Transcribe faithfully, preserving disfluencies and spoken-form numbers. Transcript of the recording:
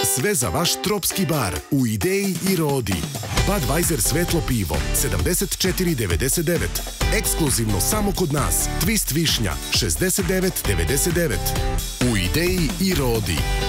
sve za vaš tropski bar u Ideji i Rodi. Budweiser svetlo pivo, sedamdeset četiri devedeset devet. Ekskluzivno samo kod nas. Twist višnja, šezdeset devet devedeset devet. U Ideji i Rodi.